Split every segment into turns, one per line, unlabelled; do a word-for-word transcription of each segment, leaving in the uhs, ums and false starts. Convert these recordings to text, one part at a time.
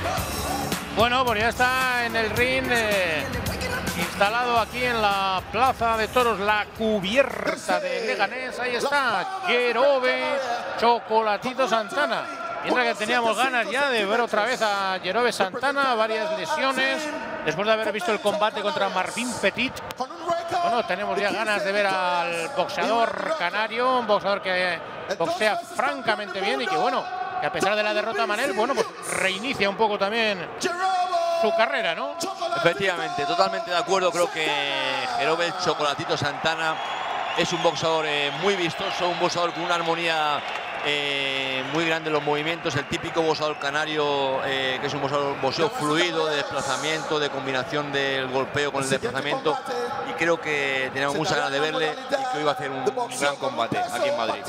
Bueno, pues ya está en el ring, eh, instalado aquí en la Plaza de Toros, la cubierta de Leganés. Ahí está, Yerobe Chocolatito Santana. Mientras que teníamos ganas ya de ver otra vez a Yerobe Santana, varias lesiones, después de haber visto el combate contra Marvin Petit. Bueno, tenemos ya ganas de ver al boxeador canario, un boxeador que boxea francamente bien y que, bueno, que a pesar de la derrota a Manel, bueno, pues reinicia un poco también su carrera, ¿no?
Efectivamente, totalmente de acuerdo. Creo que Yerobe el Chocolatito Santana es un boxeador eh, muy vistoso, un boxeador con una armonía eh, muy grande en los movimientos, el típico boxeador canario, eh, que es un boxeador, boxeo fluido, de desplazamiento, de combinación del golpeo con el desplazamiento, y creo que tenemos muchas ganas de verle y que hoy va a hacer un, un gran combate aquí en Madrid.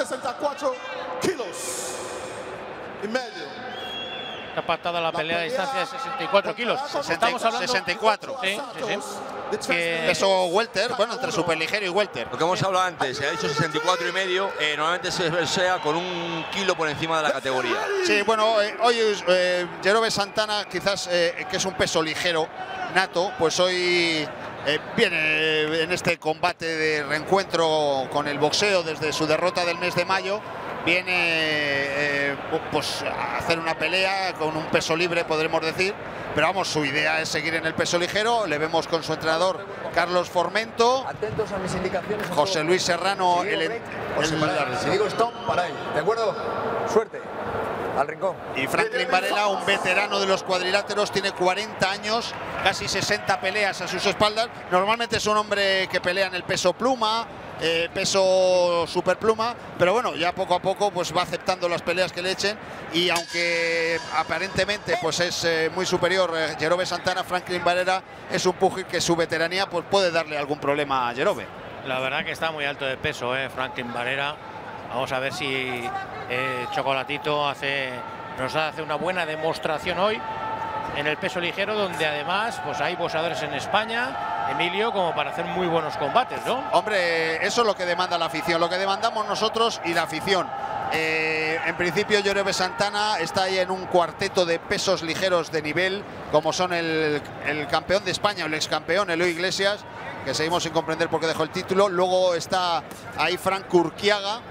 Está pactada la pelea de distancia de sesenta y cuatro kilos. Estamos hablando...
sesenta y cuatro.
Sí, sí, sí. Que...
Peso welter, bueno, entre superligero y welter.
Lo que hemos hablado antes, se ha dicho sesenta y cuatro y medio, eh, normalmente se versea con un kilo por encima de la categoría.
Sí, bueno, eh, hoy eh, Yerobe Santana, quizás eh, que es un peso ligero nato, pues hoy eh, viene en este combate de reencuentro con el boxeo desde su derrota del mes de mayo. Viene eh, pues a hacer una pelea con un peso libre, podremos decir, pero vamos, su idea es seguir en el peso ligero. Le vemos con su entrenador Carlos Formento.
Atentos a mis indicaciones.
José Luis Serrano.
Si digo,
el,
el, el, si digo stop, paráis. ¿De acuerdo? Suerte. Al rincón.
Y Franklin Varela, un veterano de los cuadriláteros, tiene cuarenta años, casi sesenta peleas a sus espaldas. Normalmente es un hombre que pelea en el peso pluma, eh, peso superpluma, pero bueno, ya poco a poco pues va aceptando las peleas que le echen, y aunque aparentemente pues es eh, muy superior eh, Yerobe Santana, Franklin Varela es un pugil que su veteranía pues puede darle algún problema a Yerobe.
La verdad que está muy alto de peso, eh, Franklin Varela. Vamos a ver si eh, Chocolatito hace, nos hace una buena demostración hoy en el peso ligero, donde además pues hay boxeadores en España, Emilio, como para hacer muy buenos combates, ¿no?
Hombre, eso es lo que demanda la afición, lo que demandamos nosotros y la afición. Eh, en principio Yerobe Santana está ahí en un cuarteto de pesos ligeros de nivel, como son el, el campeón de España, el ex campeón Eloy Iglesias, que seguimos sin comprender por qué dejó el título. Luego está ahí Frank Urquiaga.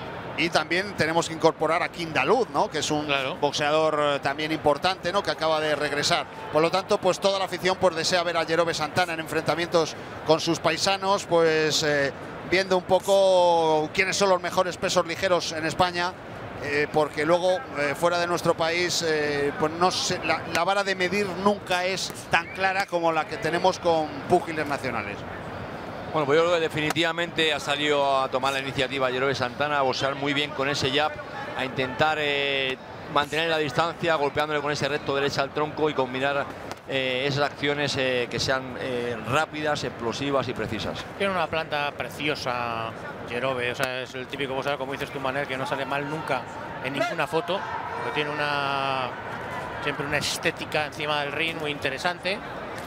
Y también tenemos que incorporar a Kindaluz, ¿no? Que es un claro. boxeador también importante, ¿no? Que acaba de regresar. Por lo tanto, pues toda la afición pues desea ver a Yerobe Santana en enfrentamientos con sus paisanos, pues eh, viendo un poco quiénes son los mejores pesos ligeros en España, eh, porque luego eh, fuera de nuestro país, eh, pues no sé, la, la vara de medir nunca es tan clara como la que tenemos con púgiles nacionales.
Bueno, pues yo creo que definitivamente ha salido a tomar la iniciativa Yerobe Santana, a boxear muy bien con ese jab, a intentar eh, mantener la distancia, golpeándole con ese recto derecha al tronco y combinar eh, esas acciones eh, que sean eh, rápidas, explosivas y precisas.
Tiene una planta preciosa Yerobe, o sea, es el típico boxeador, como dices tú, Manel, que no sale mal nunca en ninguna foto, pero tiene una siempre una estética encima del ring muy interesante.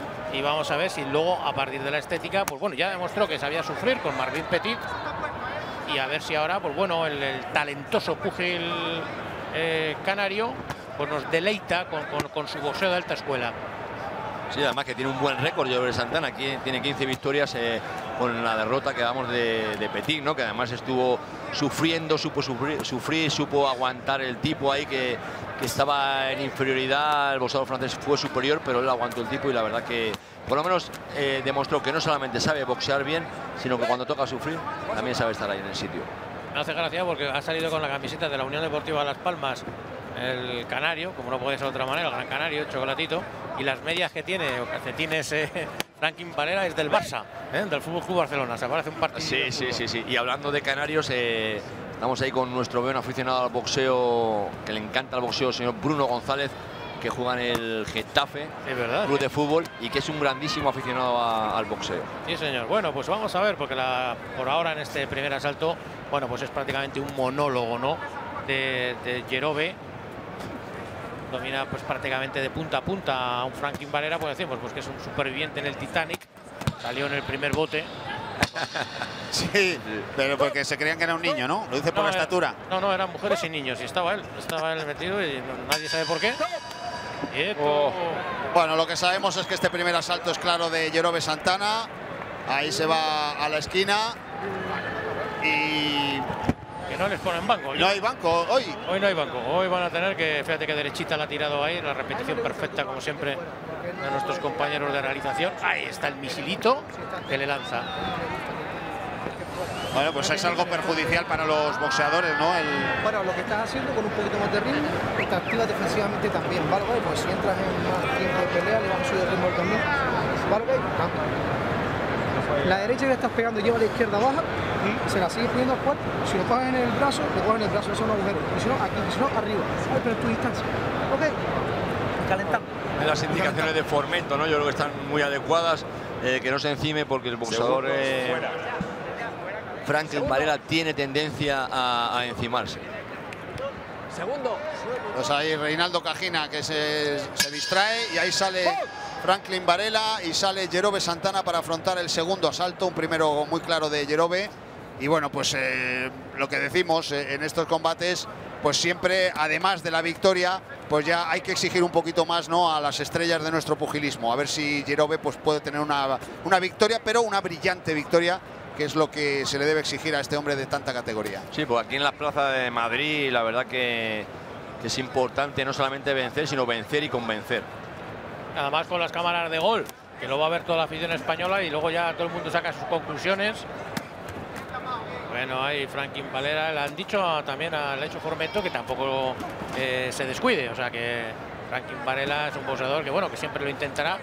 Y vamos a ver si luego, a partir de la estética, pues bueno, ya demostró que sabía sufrir con Marvin Petit. Y a ver si ahora, pues bueno, el, el talentoso púgil eh, canario, pues nos deleita con, con, con su boxeo de alta escuela.
Sí, además que tiene un buen récord Yerobe Santana, aquí tiene quince victorias eh, con la derrota que damos de, de Petit, ¿no? Que además estuvo sufriendo, supo sufrir, sufrir, supo aguantar el tipo ahí que, que estaba en inferioridad. El boxeador francés fue superior, pero él aguantó el tipo y la verdad que por lo menos eh, demostró que no solamente sabe boxear bien, sino que cuando toca sufrir también sabe estar ahí en el sitio.
Me hace gracia porque ha salido con la camiseta de la Unión Deportiva Las Palmas, el canario, como no puede ser de otra manera, el Gran Canario, Chocolatito, y las medias que tiene, o calcetines, eh, Franklin Varela, es del Barça, eh, del Fútbol Club Barcelona. Se parece un partido.
Sí, sí, sí, sí. Y hablando de canarios, eh, estamos ahí con nuestro buen aficionado al boxeo, que le encanta el boxeo, el señor Bruno González, que juega en el Getafe,
es verdad,
club
sí.
de fútbol, y que es un grandísimo aficionado a, al boxeo.
Sí, señor. Bueno, pues vamos a ver, porque la, por ahora en este primer asalto, bueno, pues es prácticamente un monólogo, ¿no? De, de Yerobe. Domina pues prácticamente de punta a punta a un Franklin Varela, pues decimos pues que es un superviviente en el Titanic. Salió en el primer bote.
Sí, pero porque se creían que era un niño, ¿no? Lo dice por
no,
la
era,
estatura.
No, no, eran mujeres y niños. Y estaba él. Estaba él metido y no, nadie sabe por qué. Oh.
Bueno, lo que sabemos es que este primer asalto es claro de Yerobe Santana. Ahí se va a la esquina. Y
que no les ponen banco.
No hay banco hoy.
Hoy no hay banco. Hoy van a tener que, fíjate que derechita la ha tirado ahí, la repetición perfecta como siempre de nuestros compañeros de realización. Ahí está el misilito que le lanza.
Bueno, pues es algo perjudicial para los boxeadores, ¿no? El...
Bueno, lo que estás haciendo con un poquito más de ritmo, te activa defensivamente también, ¿vale? Pues si entras en más tiempo de pelea, le vas a subir el ritmo también, ¿vale? La derecha que le estás pegando lleva a la izquierda baja, se la sigues poniendo al cuerpo. Si lo coges en el brazo, lo coges en el brazo, eso es un agujero. Y si no, aquí, si no, arriba. ¿Vale? Pero en tu distancia. ¿Ok? Calentando.
Las indicaciones de Formento, ¿no? Yo creo que están muy adecuadas, eh, que no se encime porque el boxeador eh, Franklin Varela tiene tendencia a, a encimarse.
Segundo.
Pues ahí Reinaldo Cajina que se, se distrae y ahí sale Franklin Varela y sale Yerobe Santana para afrontar el segundo asalto, un primero muy claro de Yerobe. Y bueno, pues eh, lo que decimos eh, en estos combates, pues siempre, además de la victoria, pues ya hay que exigir un poquito más, ¿no?, a las estrellas de nuestro pugilismo. A ver si Yerobe pues puede tener una, una victoria, pero una brillante victoria, que es lo que se le debe exigir a este hombre de tanta categoría.
Sí, pues aquí en la plaza de Madrid, la verdad que, que es importante no solamente vencer, sino vencer y convencer.
Nada más con las cámaras de gol, que lo va a ver toda la afición española y luego ya todo el mundo saca sus conclusiones. Bueno, ahí Franklin Varela, le han dicho también al hecho Formento que tampoco eh, se descuide, o sea que Franklin Varela es un boxeador que bueno, que siempre lo intentará.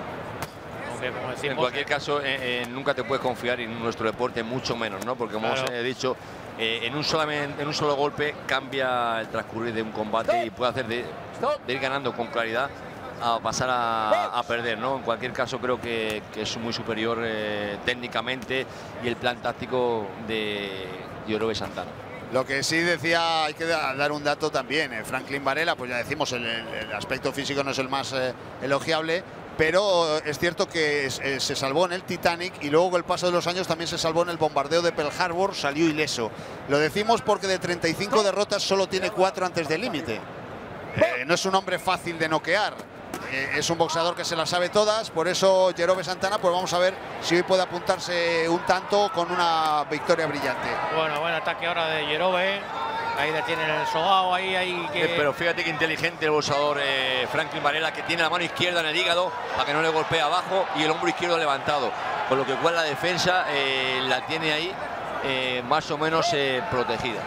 Aunque, como decimos,
en cualquier caso, eh, eh, nunca te puedes confiar en nuestro deporte, mucho menos, ¿no? Porque como
claro.
os he dicho, eh, en, un solamente, en un solo golpe cambia el transcurrir de un combate y puede hacer de, de ir ganando con claridad a pasar a, a perder, ¿no? En cualquier caso creo que, que es muy superior eh, técnicamente y el plan táctico de Yerobe Santana.
Lo que sí decía, hay que dar un dato también, eh, Franklin Varela, pues ya decimos, el, el aspecto físico no es el más eh, elogiable, pero es cierto que es, eh, se salvó en el Titanic y luego con el paso de los años también se salvó en el bombardeo de Pearl Harbor, salió ileso. Lo decimos porque de treinta y cinco derrotas solo tiene cuatro antes del límite. Eh, no es un hombre fácil de noquear. Eh, es un boxeador que se las sabe todas, por eso Yerobe Santana, pues vamos a ver si hoy puede apuntarse un tanto con una victoria brillante.
Bueno, buen ataque ahora de Yerobe, ahí detienen el sogao, ahí hay que...
Eh, pero fíjate que inteligente el boxeador eh, Franklin Varela, que tiene la mano izquierda en el hígado para que no le golpee abajo y el hombro izquierdo levantado, con lo que cual la defensa eh, la tiene ahí eh, más o menos eh, protegida,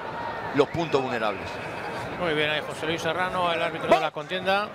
los puntos vulnerables.
Muy bien, ahí José Luis Serrano, el árbitro de la contienda.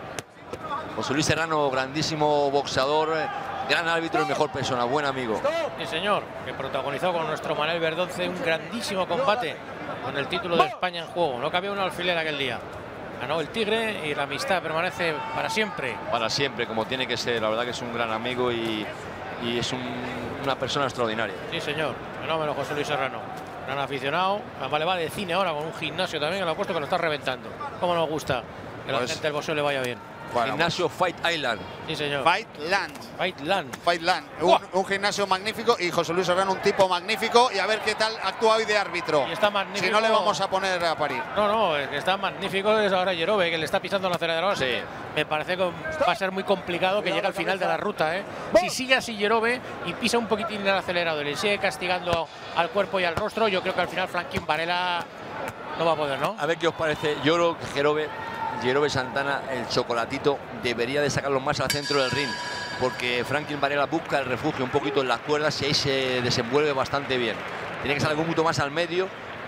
José Luis Serrano, grandísimo boxeador, gran árbitro y mejor persona, buen amigo.
Sí, señor, que protagonizó con nuestro Manuel Verdonce un grandísimo combate con el título de España en juego. No cabía un alfiler aquel día. Ganó el Tigre y la amistad permanece para siempre.
Para siempre, como tiene que ser. La verdad que es un gran amigo y, y es un, una persona extraordinaria.
Sí, señor. Fenómeno José Luis Serrano. Gran aficionado. Además le va de cine ahora con un gimnasio también, que lo ha puesto que lo está reventando. Cómo nos gusta que la
Pues,
gente del boxeo le vaya bien.
Bueno,
Gimnasio Fight Island.
Sí, señor.
Fightland.
Fightland.
Fightland. Un, un gimnasio magnífico y José Luis Serrano un tipo magnífico. Y a ver qué tal actúa hoy de árbitro.
Y está magnífico.
Si no, le vamos a poner a parir.
No, no, es que está magnífico es ahora Yerobe, que le está pisando el acelerador.
Sí.
Me parece que va a ser muy complicado que llegue al final de la ruta, ¿eh? Si sigue así Yerobe y pisa un poquitín el acelerador y le sigue castigando al cuerpo y al rostro, yo creo que al final Franklin Varela no va a poder, ¿no?
A ver qué os parece. Yo creo que Yerobe, Yerobe Santana, el chocolatito, debería de sacarlo más al centro del ring, porque Franklin Varela busca el refugio un poquito en las cuerdas y ahí se desenvuelve bastante bien. Tiene que salir un poquito más al medio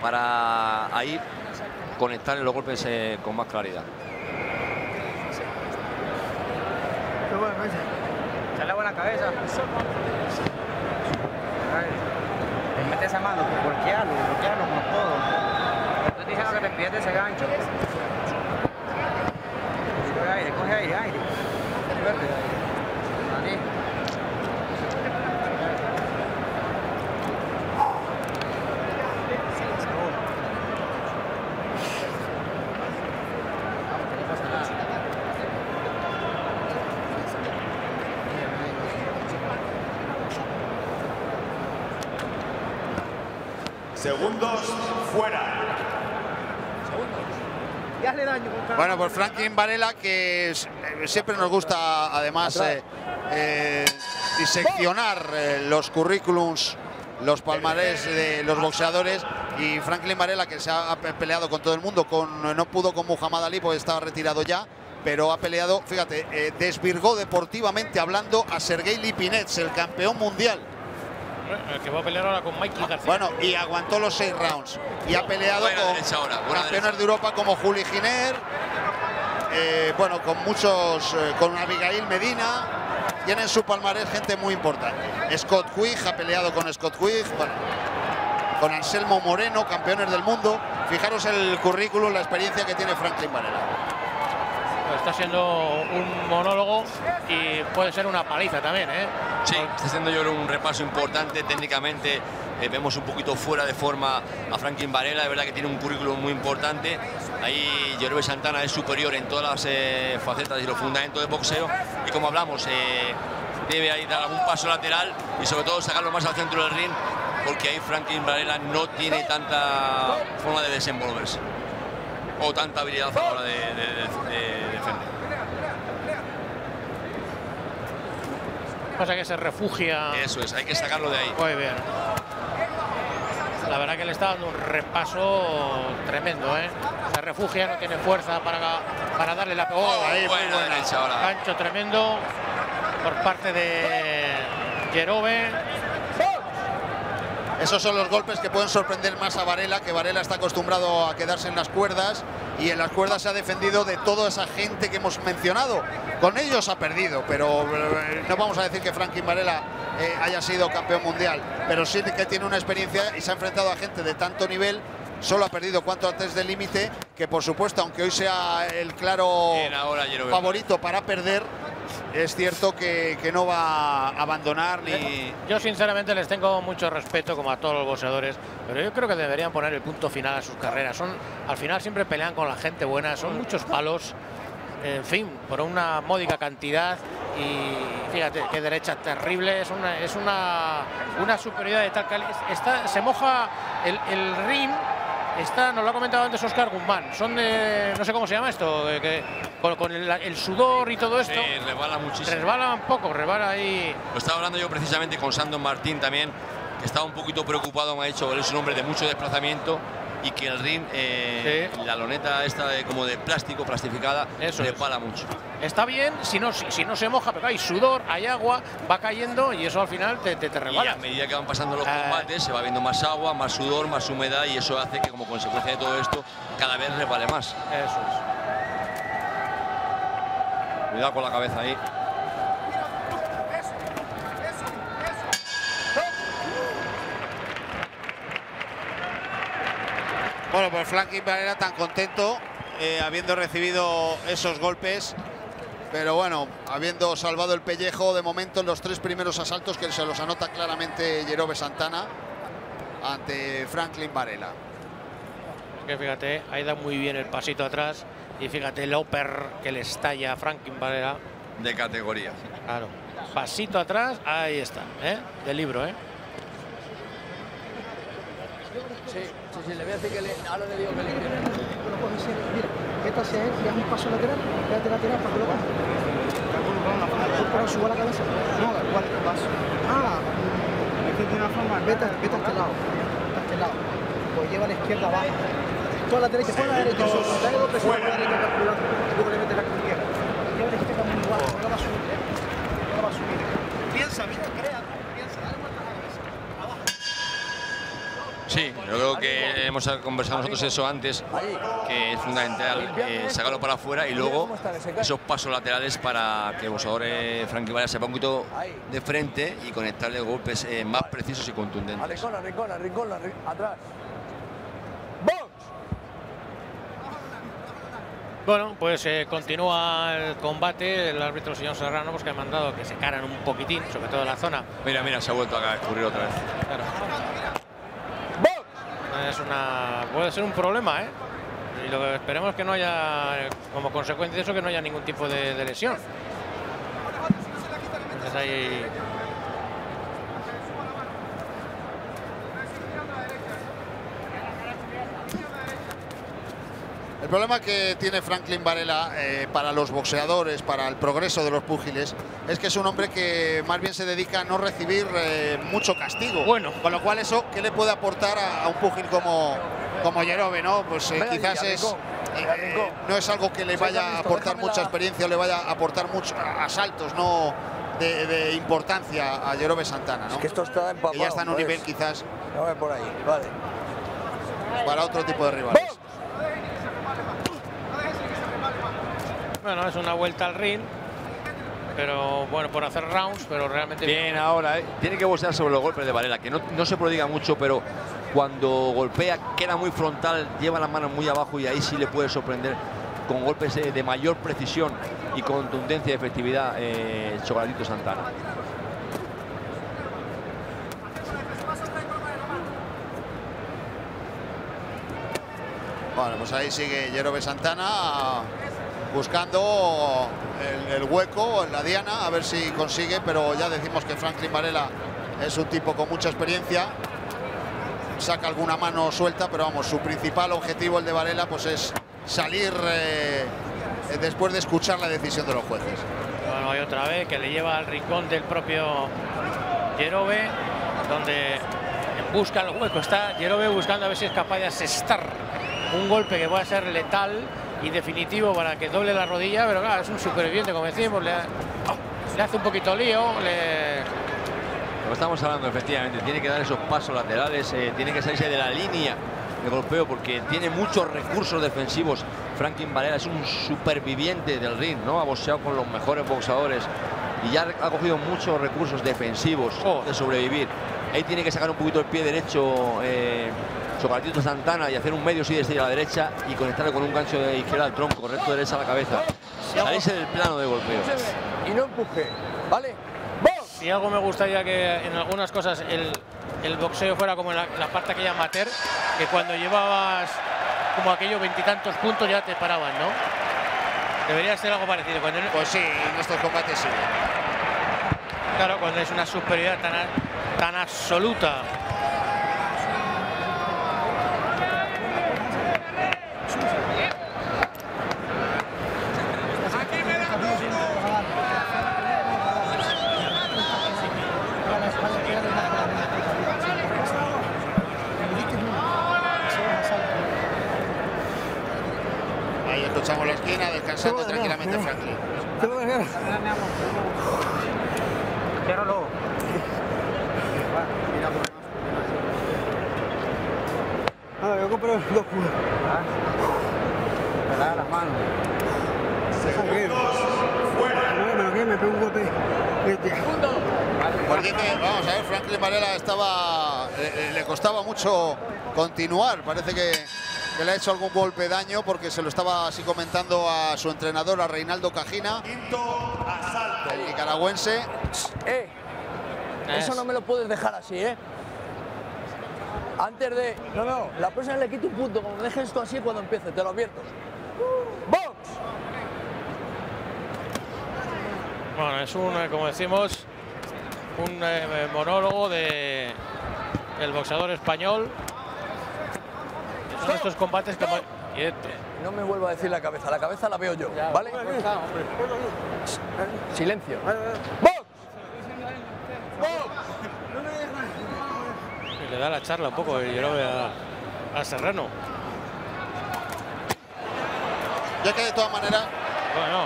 para ahí conectar en los golpes eh, con más claridad.
Qué bueno, ese. Echarle buena cabeza. Le mete esa mano, bloquearlo, bloquearlo con todo. Estoy diciendo que te pierdes ese gancho. Coge aire, coge aire, aire. Fuerte. Ahí.
Segundos fuera.
y hazle daño. Con cada
Bueno, pues
mano.
Franklin Varela, que es- eh, siempre nos gusta además eh, eh, diseccionar eh, los currículums, los palmarés de los boxeadores, y Franklin Varela, que se ha pe- peleado con todo el mundo, con, no pudo con Muhammad Ali porque estaba retirado ya, pero ha peleado, fíjate, eh, desvirgó deportivamente hablando a Sergei Lipinets, el campeón mundial.
El que va a pelear ahora con Mikey García.
Bueno, y aguantó los seis rounds. Y ha peleado
Buena
con
derecha ahora, buena
campeones
derecha.
de Europa como Juli Giner, eh, bueno, con muchos, eh, con Abigail Medina. Tienen su palmarés gente muy importante. Scott Quigg ha peleado con Scott Quigg, bueno, con Anselmo Moreno, campeones del mundo. Fijaros el currículum, la experiencia que tiene Franklin Varela.
Está siendo un monólogo y puede ser una paliza también, ¿eh?
Sí, está haciendo yo creo un repaso importante técnicamente. Eh, vemos un poquito fuera de forma a Franklin Varela, de verdad que tiene un currículum muy importante. Ahí Yerobe Santana es superior en todas las eh, facetas y los fundamentos de boxeo. Y como hablamos, eh, debe ahí dar algún paso lateral y sobre todo sacarlo más al centro del ring, porque ahí Franklin Varela no tiene tanta forma de desenvolverse o tanta habilidad a la hora de, de, de, de defender.
Pasa que se refugia.
Eso es, hay que sacarlo de ahí.
Muy bien. La verdad que le está dando un repaso tremendo, ¿eh? Se refugia, no tiene fuerza para, para darle la pegada.
Oh,
ahí,
buena derecha ahora.
Gancho tremendo por parte de Yerobe.
Esos son los golpes que pueden sorprender más a Varela, que Varela está acostumbrado a quedarse en las cuerdas, y en las cuerdas se ha defendido de toda esa gente que hemos mencionado. Con ellos ha perdido, pero eh, no vamos a decir que Franklin Varela eh, haya sido campeón mundial, pero sí que tiene una experiencia y se ha enfrentado a gente de tanto nivel. Solo ha perdido cuatro a tres de límite, que por supuesto, aunque hoy sea el claro
Bien, ahora Yerobe.
favorito para perder, es cierto que, que no va a abandonar ni...
Yo sinceramente les tengo mucho respeto, como a todos los boxeadores, pero yo creo que deberían poner el punto final a sus carreras. Son, al final siempre pelean con la gente buena, son muchos palos, en fin, por una módica cantidad. Y fíjate qué derecha terrible, es una, es una, una superioridad de tal calidad. Está, se moja el, el ring. Está, nos lo ha comentado antes Oscar Guzmán, son de, no sé cómo se llama esto, de que con, con el, el sudor y todo esto,
Sí, resbala muchísimo.
resbala un poco, resbala ahí.
Lo estaba hablando yo precisamente con Sandon Martín también, que estaba un poquito preocupado, me ha dicho, él es un hombre de mucho desplazamiento y que el ring, eh,
Sí.
la loneta esta de, como de plástico, plastificada,
Eso
resbala mucho.
Está bien si no, si, si no se moja, pero hay sudor, hay agua, va cayendo y eso al final te, te, te
Y
resbala.
a medida que van pasando los
Eh.
combates se va viendo más agua, más sudor, más humedad, y eso hace que como consecuencia de todo esto cada vez resbale más.
Eso es.
Cuidado con la cabeza ahí.
Bueno, pues Franklin Varela tan contento, eh, habiendo recibido esos golpes, pero bueno, habiendo salvado el pellejo de momento en los tres primeros asaltos, que se los anota claramente Yerobe Santana ante Franklin Varela.
Que fíjate, ahí da muy bien el pasito atrás y fíjate el upper que le estalla a Franklin Varela.
De categoría.
Claro, pasito atrás, ahí está, ¿eh? Del libro, ¿eh?
Sí, sí, sí, le voy a decir que le, ahora le digo que le quiero.
Lo coges y mira, vete hacia él y haz un paso lateral, quédate lateral para que lo cojas. Pero suba la cabeza. No, ¿cuál paso? Ah, es que tiene una forma. Vete, vete a este lado. Vete a este lado. Pues lleva a la izquierda abajo. Toda la derecha, pon la derecha. Dale dos presiones por la derecha calculando. Luego le metes la izquierda. Lleva a la izquierda muy igual. No la va a subir. No la va a subir. Piensa, mira, crea. Piensa, dale vueltas a la cabeza. Abajo.
Sí, yo creo que hemos conversado nosotros eso antes, que es fundamental eh, sacarlo para afuera y luego esos pasos laterales para que el boxeador eh, Franklin Varela se ponga un poquito de frente y conectarle golpes eh, más precisos y
A
contundentes.
rincón, a rincón, a rincón, a rincón, atrás.
Bueno, pues eh, continúa el combate. El árbitro, señor Serrano, pues que ha mandado que se caran un poquitín, sobre todo en la zona.
Mira, mira, se ha vuelto a escurrir otra vez.
Claro. Es una, puede ser un problema, ¿eh? Y lo que esperemos es que no haya, como consecuencia de eso, que no haya ningún tipo de, de lesión. Entonces ahí...
El problema que tiene Franklin Varela eh, para los boxeadores, para el progreso de los púgiles, es que es un hombre que más bien se dedica a no recibir eh, mucho castigo.
Bueno.
Con lo cual eso, ¿qué le puede aportar a, a un púgil como, como Jerove, ¿no? Pues eh, quizás
aquí,
es, eh, no es algo que le vaya a aportar mucha experiencia o le vaya a aportar muchos asaltos, no de, de importancia a Jerove Santana, ¿no?
Es que esto está empapado.
Que ya está en un
pues.
nivel quizás
No ve por ahí, vale.
para otro tipo de rivales.
Bueno, es una vuelta al ring, pero bueno, por hacer rounds, pero realmente...
Bien ahora, ¿eh? Tiene que boxear sobre los golpes de Varela, que no, no se prodiga mucho, pero cuando golpea queda muy frontal, lleva las manos muy abajo y ahí sí le puede sorprender con golpes eh, de mayor precisión y contundencia y efectividad eh, Chocolatito Santana.
Bueno, pues ahí sigue Jerove Santana buscando el, el hueco en la diana, a ver si consigue, pero ya decimos que Franklin Varela es un tipo con mucha experiencia, saca alguna mano suelta, pero vamos, su principal objetivo, el de Varela, pues es salir eh, después de escuchar la decisión de los jueces.
Bueno, hay otra vez que le lleva al rincón del propio Jerove, donde busca el hueco. Está Jerove buscando a ver si es capaz de asestar un golpe que pueda ser letal y definitivo para que doble la rodilla, pero claro, es un superviviente, como decimos, le, le hace un poquito lío, le...
Lo que estamos hablando, efectivamente, tiene que dar esos pasos laterales, eh, tiene que salirse de la línea de golpeo porque tiene muchos recursos defensivos. Franklin Varela es un superviviente del ring, ¿no? Ha boxeado con los mejores boxeadores y ya ha cogido muchos recursos defensivos
Oh.
de sobrevivir. Ahí tiene que sacar un poquito el pie derecho eh, Chocolatito Santana y hacer un medio sí de a la derecha y conectarle con un gancho de izquierda al tronco, recto derecha a la cabeza. Salirse del plano de golpeo.
Y no empuje, ¿vale?
Si algo me gustaría que en algunas cosas el, el boxeo fuera como en la, la parte aquella amateur, que cuando llevabas como aquellos veintitantos puntos ya te paraban, ¿no? Debería ser algo parecido. Cuando,
Pues sí, en estos combates sí.
claro, cuando es una superioridad tan, a- tan absoluta.
Ahí escuchamos la esquina, descansando tranquilamente Franklin.
Ah, yo compré dos culos. Me da las manos. Bueno, que me pegó un golpe.
Pues dice, vamos a ver, Franklin Varela estaba, eh, le costaba mucho continuar, parece que, que le ha hecho algún golpe daño porque se lo estaba así comentando a su entrenador, a Reinaldo Cajina, el nicaragüense.
Eh, eso no me lo puedes dejar así, ¿eh? Antes de... No, no, la próxima le quito un punto, como me dejes esto así cuando empiece, te lo advierto. ¡Box!
Bueno, es un, eh, como decimos, un eh, monólogo de el boxeador español. Son estos combates como... y este-
No me vuelva a decir la cabeza, la cabeza la veo yo, ¿vale? Silencio. ¡Box!
y le da la charla un poco y yo lo veo a, a Serrano.
Ya que de todas maneras,
Bueno,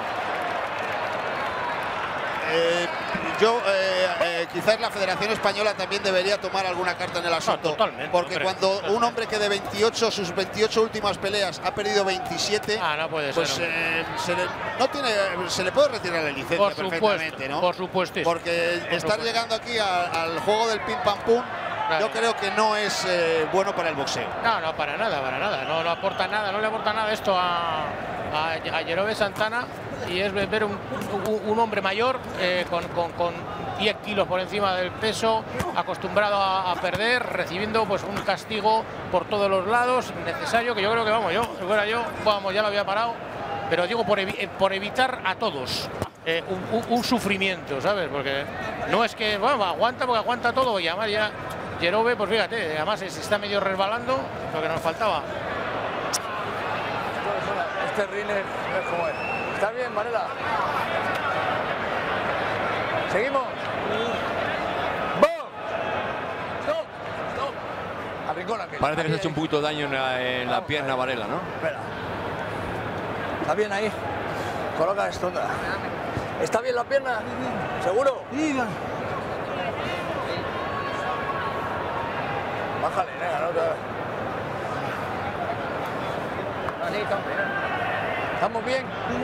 eh, yo eh, eh, quizás la Federación Española también debería tomar alguna carta en el asunto.
totalmente,
porque
hombre,
cuando
totalmente.
un hombre que de veintiocho, sus veintiocho últimas peleas ha perdido veintisiete,
ah, no puede ser.
pues
hombre.
eh, se, le, no tiene, se le puede retirar la licencia
por
perfectamente,
supuesto,
¿no?
por supuesto.
Porque estar
supuesto.
llegando aquí a- al juego del pim pam pum,
Claro.
yo creo que no es eh, bueno para el boxeo.
No, no, para nada, para nada. No, no aporta nada, no le aporta nada esto a, a, a Jerove Santana. Y es ver un, un, un hombre mayor eh, con, con, con diez kilos por encima del peso, acostumbrado a, a perder, recibiendo pues un castigo por todos los lados, necesario, que yo creo que, vamos, yo, si fuera yo, vamos, ya lo había parado. Pero digo, por, evi eh, por evitar a todos eh, un, un, un sufrimiento, ¿sabes? Porque no es que, bueno, aguanta porque aguanta todo y además ya Jerove, pues fíjate, además se está medio resbalando, lo que nos faltaba.
Este ring es, es como es. ¿Estás bien, Varela? ¿Seguimos? ¡Vamos! ¡Stop! ¡Stop! Arrincón aquel.
Parece que se ha hecho un
Ahí,
poquito de daño en la, en la pierna Varela, ¿no?
Espera. ¿Está bien ahí? Coloca esto. ¿Está bien la pierna? ¿Seguro? Bájale, nega, no te... ¿Estamos bien?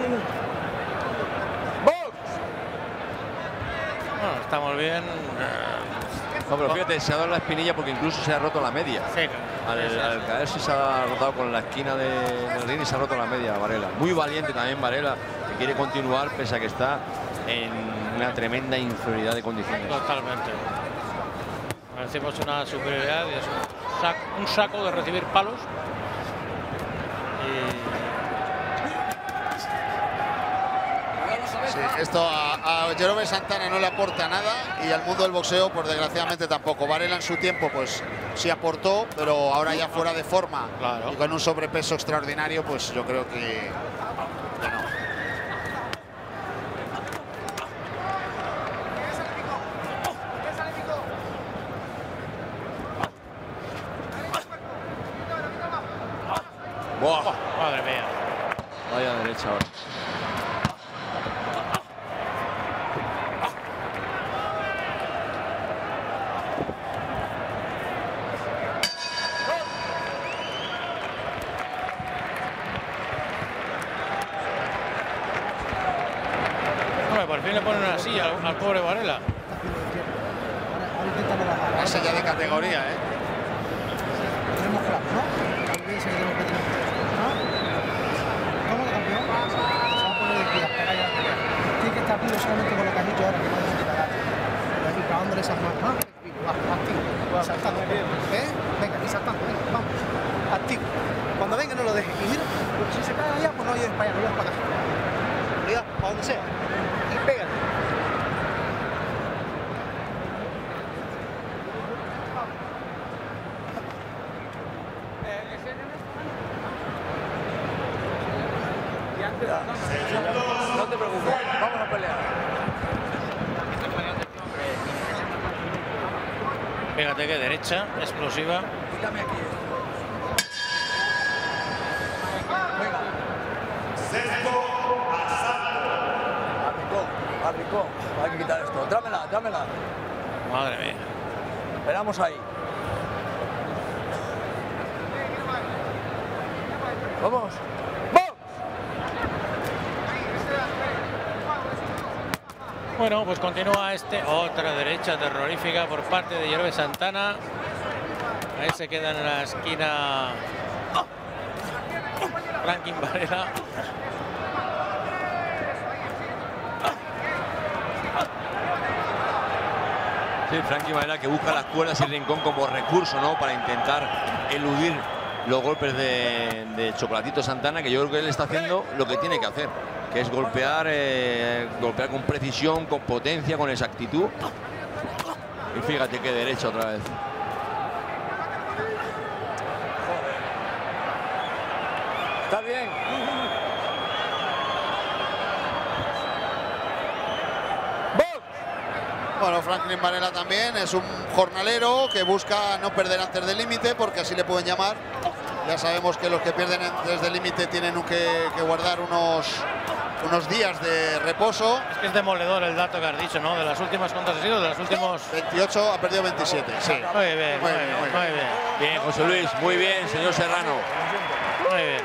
¡Box!
Bueno, estamos bien.
No, pero fíjate, se ha dado la espinilla porque incluso se ha roto la media.
Sí,
Al, al caerse se ha rotado con la esquina de, del ring y se ha roto la media Varela. Muy valiente también Varela, que quiere continuar pese a que está en una tremenda inferioridad de condiciones.
totalmente. Hacemos una superioridad y es un saco, un saco de recibir palos.
Sí, esto a, a Jerome Santana no le aporta nada y al mundo del boxeo, pues desgraciadamente tampoco. Varela en su tiempo, pues sí aportó, pero ahora ya fuera de forma
Claro.
y con un sobrepeso extraordinario, pues yo creo que, que no.
¡Buah!
Madre mía.
Vaya derecha ahora.
Hombre, por fin le ponen una silla al, al pobre Varela.
Ahora inténtalo bajar.
Esa ya de categoría, ¿eh?
Tenemos claro, ¿no? También seguiremos que tenemos. ¿No? ¿Cómo de campeón? Se va a poner de pie hasta allá. Tiene que estar vivo solamente con lo que has dicho ahora, que no es de carácter. Y clavándole esas manos. ¿Ah? Va, activo. Saltando. ¿Eh? Venga, y saltando. Venga, vamos. Activo. Cuando venga no lo dejes. Y mira, porque si se cae allá, pues no lleves para allá, no lleves para acá. Cuidado, para donde sea. Y pégale.
No te preocupes, vamos a pelear.
Fíjate que derecha, explosiva.
Quítame aquí. Venga. Arrincón, arrincón. Hay que quitar esto. Trámela, trámela.
Madre mía.
Esperamos ahí. Vamos.
Bueno, pues continúa este. Otra derecha terrorífica por parte de Jerome Santana. Ahí se queda en la esquina Franklin Varela.
Sí, Franklin Varela que busca las cuerdas y el rincón como recurso, ¿no? Para intentar eludir los golpes de, de Chocolatito Santana, que yo creo que él está haciendo lo que tiene que hacer, que es golpear, eh, golpear con precisión, con potencia, con exactitud. Y fíjate qué derecha otra vez.
¿Está bien?
Bueno, Franklin Varela también es un jornalero que busca no perder antes del límite, porque así le pueden llamar. Ya sabemos que los que pierden desde el límite tienen que, que guardar unos, unos días de reposo.
Es que es demoledor el dato que has dicho, ¿no? De las últimas, ¿cuántas ha sido? De las últimas...
veintiocho, ha perdido veintisiete, sí.
Muy bien, muy
Muy
bien,
bien, muy
muy bien.
Bien, José Luis, muy bien, señor Serrano.
Muy bien.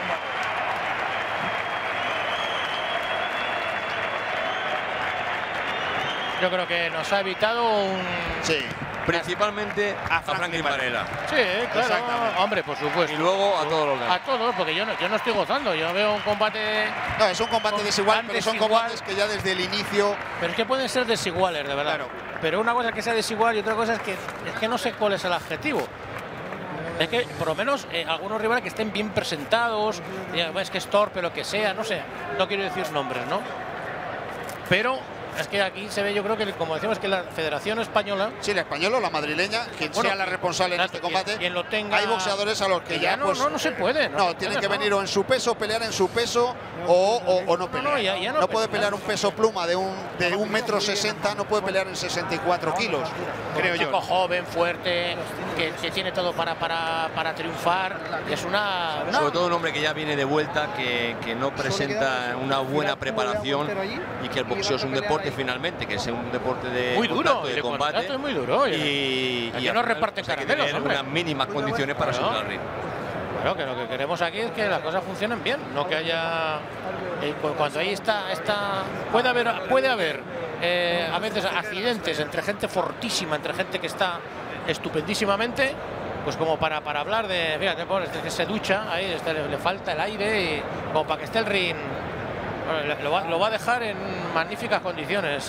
Yo creo que nos ha evitado un...
Sí.
Principalmente a Franklin Varela.
Sí, claro.
Exactamente.
Hombre, por supuesto.
Y luego a todos los demás.
A todos, porque yo no, yo no estoy gozando. Yo veo un combate...
No, es un combate
Con-
desigual,
tan
pero son
desigual.
combates que ya desde el inicio...
Pero es que pueden ser desiguales, de verdad.
Claro.
Pero una cosa es que sea desigual y otra cosa es que, es que no sé cuál es el adjetivo. Es que por lo menos eh, algunos rivales que estén bien presentados, digan, es que es torpe, lo que sea, no sé, no quiero decir nombres, ¿no? Pero Es que aquí se ve, yo creo que, como decimos, que la Federación Española.
Sí, la española o la madrileña, quien
bueno,
sea la responsable
claro,
en este combate.
Quien, quien lo tenga.
Hay boxeadores a los que, que ya, ya
no,
pues,
no, no se puede. No,
no
se
tienen
puede,
que
no.
venir o en su peso, pelear en su peso o, o, o no pelear.
No, no, ya, ya no
no puede
pelear.
pelear un peso pluma de un de un metro sesenta, no puede pelear en sesenta y cuatro kilos, creo
un
yo.
chico joven, fuerte, que, que tiene todo para, para, para triunfar. Es una, una.
Sobre todo un hombre que ya viene de vuelta, que, que no presenta una buena preparación y que el boxeo es un deporte finalmente, que es un deporte de
muy duro,
contacto y de
de
combate.
Es muy duro.
Y,
aquí
y
no reparten
pues, hay que
caramelos,
tener
hombre.
unas mínimas condiciones para
Bueno.
subir al ring.
Bueno, que lo que queremos aquí es que las cosas funcionen bien, no que haya. Eh, cuando ahí está, está. Puede haber, puede haber eh, a veces accidentes entre gente fortísima, entre gente que está estupendísimamente. Pues como para, para hablar de, fíjate, pobre, este que se ducha, ahí este, le, le falta el aire y como para que esté el ring, bueno, lo, va, lo va a dejar en magníficas condiciones.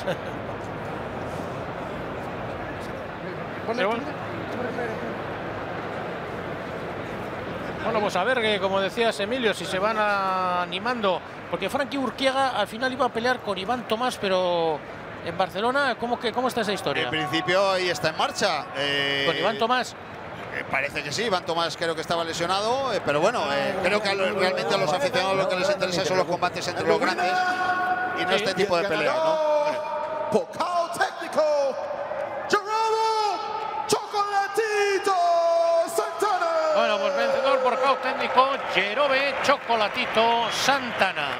Pero bueno. Bueno, pues a ver, que como decías, Emilio, si se van a, animando, porque Frankie Urquiaga al final iba a pelear con Iván Tomás, pero en Barcelona, ¿cómo, que, cómo está esa historia?
En principio ahí está en marcha. Eh,
¿Con Iván Tomás?
Eh, parece que sí, Iván Tomás creo que estaba lesionado, eh, pero bueno, eh, creo que a lo, realmente a los aficionados lo que les interesa son los combates entre los grandes y no este tipo de peleas, ¿no?
Por K O técnico, Jerónimo Chocolatito Santana.
Bueno, pues vencedor por K O técnico, Jerome Chocolatito Santana.